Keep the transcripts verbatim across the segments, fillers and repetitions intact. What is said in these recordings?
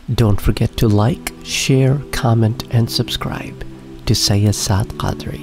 Don't forget to like, share, comment and subscribe to Syed Saad Qadri.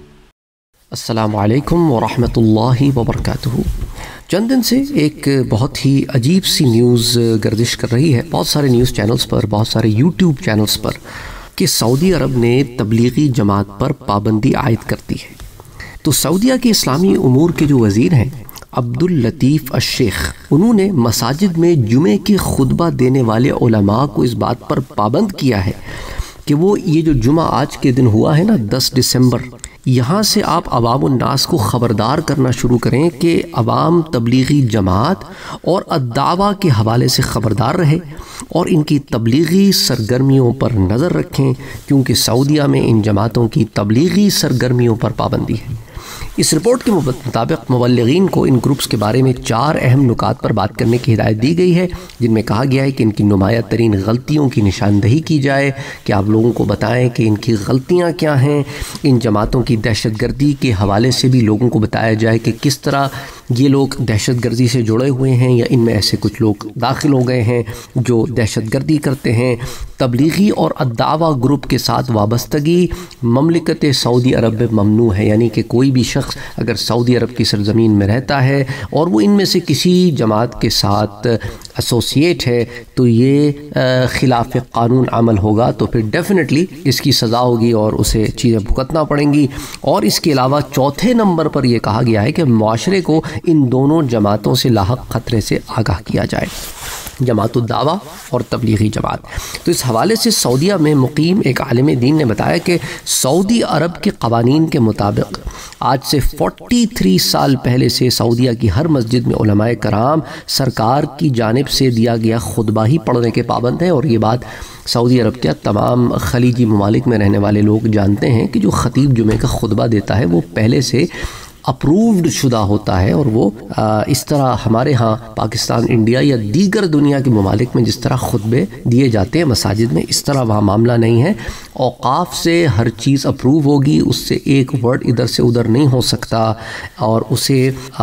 السلام علیکم ورحمۃ اللہ وبرکاتہ. چند دن سے ایک بہت ہی عجیب سی نیوز گردش کر رہی ہے بہت سارے نیوز چینلز پر، بہت سارے یوٹیوب چینلز پر، کہ سعودی عرب نے تبلیغی جماعت پر پابندی عائد کر دی ہے. تو سعودیہ کے اسلامی امور کے جو وزیر ہیں عبداللطیف الشیخ، انہوں نے مساجد میں جمعے کی خطبہ دینے والے علماء کو اس بات پر پابند کیا ہے کہ وہ یہ جو جمعہ آج کے دن ہوا ہے نا دس دسمبر، یہاں سے آپ عوام الناس کو خبردار کرنا شروع کریں کہ عوام تبلیغی جماعت اور الدعوہ کے حوالے سے خبردار رہے اور ان کی تبلیغی سرگرمیوں پر نظر رکھیں، کیونکہ سعودیہ میں ان جماعتوں کی تبلیغی سرگرمیوں پر پابندی ہے. اس رپورٹ کے مطابق مبلغین کو ان گروپس کے بارے میں چار اہم نکات پر بات کرنے کی ہدایت دی گئی ہے، جن میں کہا گیا ہے کہ ان کی نمایاں ترین غلطیوں کی نشاندہی کی جائے، کہ آپ لوگوں کو بتائیں کہ ان کی غلطیاں کیا ہیں. ان جماعتوں کی دہشت گردی کے حوالے سے بھی لوگوں کو بتایا جائے کہ کس طرح یہ لوگ دہشت گردی سے جڑے ہوئے ہیں یا ان میں ایسے کچھ لوگ داخل ہو گئے ہیں جو دہشت گردی کرتے ہیں. تبلیغی اور الدعوہ گروپ کے ساتھ وابستگی مملکت سعودی عرب میں ممنوع ہے، یعنی کہ کوئی بھی شخص اگر سعودی عرب کی سرزمین میں رہتا ہے اور وہ ان میں سے کسی جماعت کے ساتھ ایسوسیٹ ہے تو یہ خلاف قانون عمل ہوگا، تو پھر ڈیفینیٹلی اس کی سزا ہوگی اور اسے چیزیں بھگتنا پڑیں گی. اور اس کے علاوہ چوتھے نمبر پر یہ کہا گیا ہے کہ معاشرے کو ان دونوں جماعتوں سے لاحق خطرے سے آگاہ کیا جائے، جماعت الدعوہ اور تبلیغی جماعت. تو اس حوالے سے سعودیہ میں مقیم ایک عالم دین نے بتایا کہ سعودی عرب کے قوانین کے مطابق آج سے تینتالیس سال پہلے سے سعودیہ کی ہر مسجد میں علماء کرام سرکار کی جانب سے دیا گیا خطبہ ہی پڑھنے کے پابند ہیں. اور یہ بات سعودی عرب کے تمام خلیجی ممالک میں رہنے والے لوگ جانتے ہیں کہ جو خطیب جمعے کا خطبہ دیتا ہے وہ پہلے سے اپرووڈ شدہ ہوتا ہے، اور وہ اس طرح ہمارے ہاں پاکستان، انڈیا یا دیگر دنیا کے ممالک میں جس طرح خطبے دیے جاتے ہیں مساجد میں، اس طرح وہاں معاملہ نہیں ہے. اوقاف سے ہر چیز اپروو ہوگی، اس سے ایک ورڈ ادھر سے ادھر نہیں ہو سکتا، اور اسے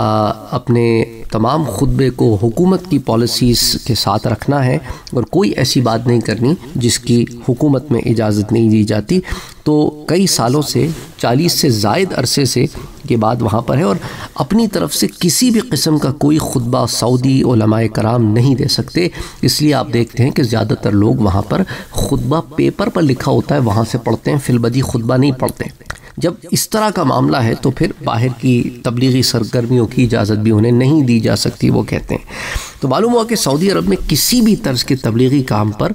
اپنے تمام خطبے کو حکومت کی پالیسیز کے ساتھ رکھنا ہے اور کوئی ایسی بات نہیں کرنی جس کی حکومت میں اجازت نہیں دی جاتی. تو کئی سالوں سے، چالیس سے زائد عرصے سے یہ بات وہاں پر ہے، اور اپنی طرف سے کسی بھی قسم کا کوئی خطبہ سعودی علماء کرام نہیں دے سکتے. اس لیے آپ دیکھتے ہیں کہ زیادہ تر لوگ وہاں پر خطبہ پیپر پر لکھا ہوتا ہے وہاں سے پڑھتے ہیں، فی البدی خطبہ نہیں پڑھتے. جب اس طرح کا معاملہ ہے تو پھر باہر کی تبلیغی سرگرمیوں کی اجازت بھی انہیں نہیں دی جا سکتی، وہ کہتے ہیں. تو معلوم ہوا کہ سعودی عرب میں کسی بھی طرز کے تبلیغی کام پر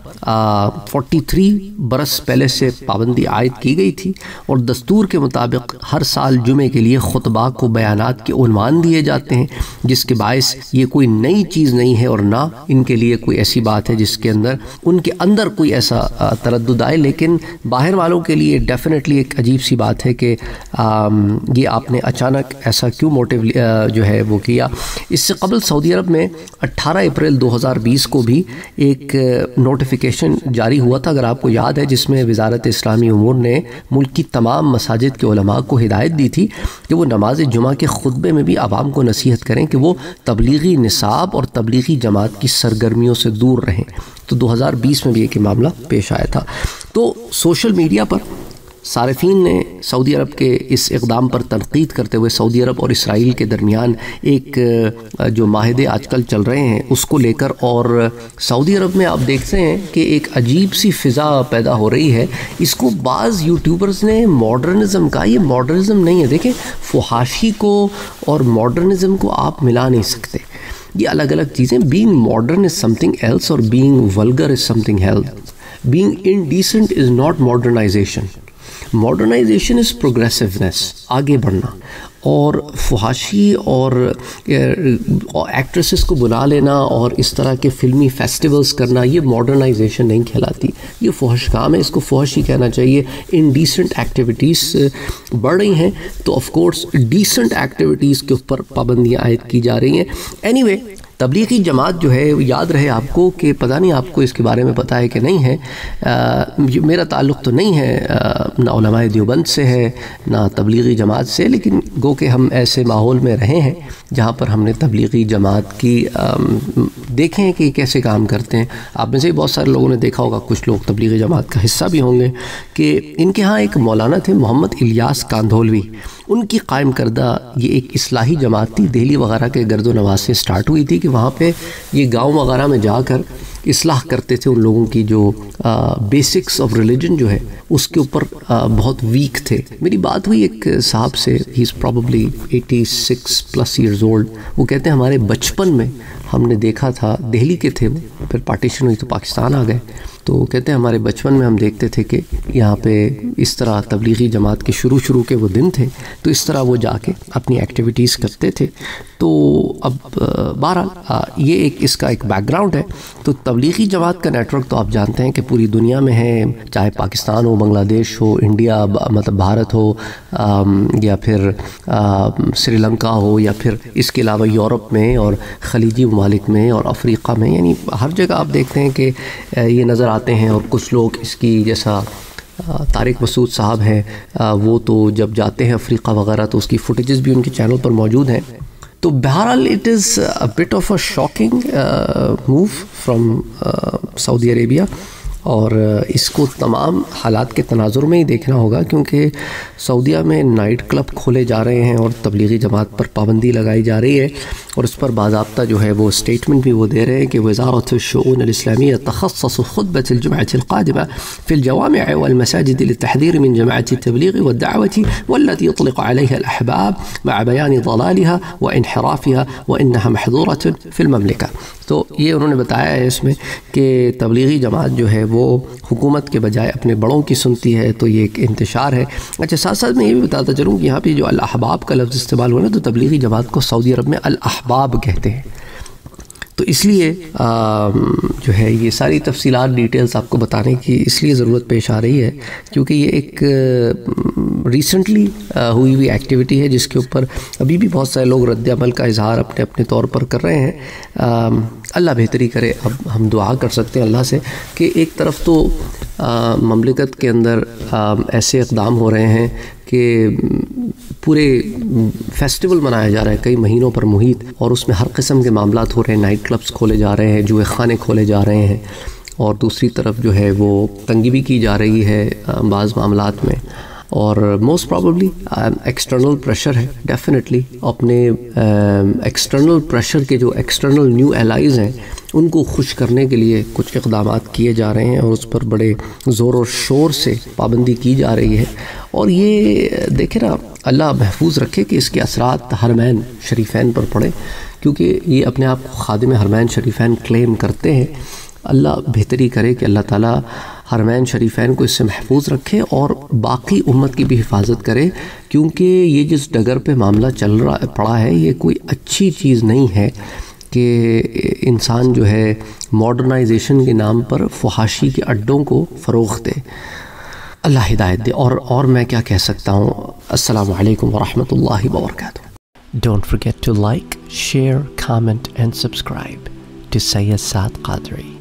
تینتالیس برس پہلے سے پابندی عائد کی گئی تھی، اور دستور کے مطابق ہر سال جمعے کے لیے خطبہ کو بیانات کے عنوان دیے جاتے ہیں، جس کے باعث یہ کوئی نئی چیز نہیں ہے اور نہ ان کے لیے کوئی ایسی بات ہے جس کے اندر ان کے اندر کوئی ایسا تردد آئے. لیکن باہر والوں کے لیے ڈیفینیٹلی ایک عجیب سی بات ہے کہ یہ آپ نے اچانک ایسا کیوں موٹیو جو ہے وہ کیا. اس سے قبل سعودی عرب میں اٹھارہ اپریل دو ہزار بیس کو بھی ایک نوٹیفیکیشن جاری ہوا تھا، اگر آپ کو یاد ہے، جس میں وزارت اسلامی امور نے ملک کی تمام مساجد کے علماء کو ہدایت دی تھی کہ وہ نماز جمعہ کے خطبے میں بھی عوام کو نصیحت کریں کہ وہ تبلیغی نصاب اور تبلیغی جماعت کی سرگرمیوں سے دور رہیں. تو دو ہزار بیس میں بھی ایک معاملہ پیش آیا تھا. تو سوشل میڈیا پر صارفین نے سعودی عرب کے اس اقدام پر تنقید کرتے ہوئے سعودی عرب اور اسرائیل کے درمیان ایک جو معاہدے آج کل چل رہے ہیں اس کو لے کر، اور سعودی عرب میں آپ دیکھتے ہیں کہ ایک عجیب سی فضا پیدا ہو رہی ہے. اس کو بعض یوٹیوبرز نے ماڈرنزم کا، یہ ماڈرنزم نہیں ہے. دیکھیں، فحاشی کو اور ماڈرنزم کو آپ ملا نہیں سکتے، یہ الگ الگ چیزیں. Being modern is something else اور being vulgar is something else. Being indecent is not modernization. Modernization is progressiveness, آگے بڑھنا. اور فحاشی اور ایکٹریسز کو بنا لینا اور اس طرح کے فلمی فیسٹیولز کرنا، یہ ماڈرنائزیشن نہیں کہلاتی، یہ فحش کام ہے. اس کو فحش ہی کہنا چاہیے. انڈیسنٹ ایکٹیویٹیز بڑھ رہی ہیں تو آف کورس ڈیسنٹ ایکٹیویٹیز کے اوپر پابندیاں عائد کی جا رہی ہیں. اینی وے، تبلیغی جماعت جو ہے یاد رہے آپ کو کہ پتہ نہیں آپ کو اس کے بارے میں پتہ ہے کہ نہیں ہے، میرا تعلق تو نہیں ہے نہ علماء دیوبند سے ہے نہ تبلیغی جماعت سے، لیکن گو کہ ہم ایسے ماحول میں رہے ہیں جہاں پر ہم نے تبلیغی جماعت کی دیکھیں کہ کیسے کام کرتے ہیں۔ آپ میں سے بہت سارے لوگوں نے دیکھا ہوگا، کچھ لوگ تبلیغی جماعت کا حصہ بھی ہوں گے، کہ ان کے ہاں ایک مولانا تھے محمد الیاس کاندھولوی، ان کی قائم کردہ یہ ایک اصلاحی جماعت تھی، دہلی وغیرہ کے گرد و نواح سے سٹارٹ ہوئی تھی، کہ وہاں پہ یہ گاؤں وغیرہ میں جا کر اصلاح کرتے تھے ان لوگوں کی جو بیسکس آف ریلیجن جو ہے اس کے اوپر بہت ویک تھے۔ میری بات ہوئی ایک صاحب سے، he is probably eighty six plus years old, وہ کہتے ہیں ہمارے بچپن میں ہم نے دیکھا تھا، دہلی کے تھے وہ، پھر پارٹیشن ہوئی تو پاکستان آ گئے، تو کہتے ہیں ہمارے بچپن میں ہم دیکھتے تھے کہ یہاں پہ اس طرح تبلیغی جماعت کے شروع شروع کے وہ دن تھے، تو اس طرح وہ جا کے اپنی ایکٹیویٹیز کرتے تھے۔ تو اب بہرحال یہ ایک اس کا ایک بیک گراؤنڈ ہے۔ تو تبلیغی جماعت کا نیٹ ورک تو آپ جانتے ہیں کہ پوری دنیا میں ہے، چاہے پاکستان ہو، بنگلہ دیش ہو، انڈیا مطلب بھارت ہو، یا پھر سری لنکا ہو، یا پھر اس کے علاوہ یورپ میں اور خلیجی ممالک میں اور افریقہ میں، یعنی ہر جگہ آپ دیکھتے ہیں کہ یہ نظر آتے ہیں۔ اور کچھ لوگ اس کی جیسا طارق مسعود صاحب ہیں، وہ تو جب جاتے ہیں افریقہ وغیرہ تو اس کی فوٹیجز بھی ان کے چینل پر موجود ہیں۔ تو بہرحال it is a bit of a shocking move from Saudi Arabia, اور اس کو تمام حالات کے تناظر میں ہی دیکھنا ہوگا، کیونکہ سعودیہ میں نائٹ کلب کھولے جا رہے ہیں اور تبلیغی جماعت پر پابندی لگائی جا رہی ہے، اور اس پر باضابطہ جو ہے وہ اسٹیٹمنٹ بھی وہ دے رہے ہیں کہ وزارت الشؤون الاسلامیہ تخصص خطبة الجمعة القادمة في الجوامع والمساجد للتحذير من جماعة التبلیغ والدعوة والتي يطلق عليها الأحباب مع بيان ضلالها وانحرافها وإنها محظورة في المملكة۔ تو یہ انہوں نے بتایا ہے اس میں کہ تبلیغی جماعت جو ہے وہ حکومت کے بجائے اپنے بڑوں کی سنتی ہے، تو یہ ایک انتشار ہے۔ اچھا، ساتھ ساتھ میں یہ بھی بتاتا چلوں کہ یہاں پہ جو الاحباب کا لفظ استعمال ہوا نا، تو تبلیغی جماعت کو سعودی عرب میں الاحباب کہتے ہیں، تو اس لیے جو ہے یہ ساری تفصیلات ڈیٹیلز آپ کو بتانے کی اس لیے ضرورت پیش آ رہی ہے کیونکہ یہ ایک ریسنٹلی ہوئی ہوئی ایکٹیویٹی ہے جس کے اوپر ابھی بھی بہت سارے لوگ رد عمل کا اظہار اپنے اپنے طور پر کر رہے ہیں۔ اللہ بہتری کرے۔ اب ہم دعا کر سکتے ہیں اللہ سے کہ ایک طرف تو مملکت کے اندر ایسے اقدام ہو رہے ہیں کہ پورے فیسٹیول منایا جا رہا ہے کئی مہینوں پر محیط، اور اس میں ہر قسم کے معاملات ہو رہے ہیں، نائٹ کلبز کھولے جا رہے ہیں، جوئے خانے کھولے جا رہے ہیں، اور دوسری طرف جو ہے وہ تنگی بھی کی جا رہی ہے بعض معاملات میں، اور موسٹ پرابیبلی ایکسٹرنل پریشر ہے ڈیفینیٹلی۔ اپنے ایکسٹرنل پریشر کے جو ایکسٹرنل نیو الائز ہیں ان کو خوش کرنے کے لیے کچھ اقدامات کیے جا رہے ہیں، اور اس پر بڑے زور و شور سے پابندی کی جا رہی ہے، اور یہ دیکھیں نا، اللہ محفوظ رکھے کہ اس کے اثرات حرمین شریفین پر پڑے، کیونکہ یہ اپنے آپ کو خادم حرمین شریفین کلیم کرتے ہیں۔ اللہ بہتری کرے کہ اللہ تعالیٰ حرمین شریفین کو اس سے محفوظ رکھے اور باقی امت کی بھی حفاظت کرے، کیونکہ یہ جس ڈگر پہ معاملہ چل رہا پڑا ہے یہ کوئی اچھی چیز نہیں ہے کہ انسان جو ہے ماڈرنائزیشن کے نام پر فحاشی کے اڈوں کو فروغ دے۔ اللہ ہدایت دے، اور اور میں کیا کہہ سکتا ہوں۔ السلام علیکم ورحمۃ اللہ وبرکاتہ۔ Don't forget to like, share, comment and subscribe to Syed Saad Qadri.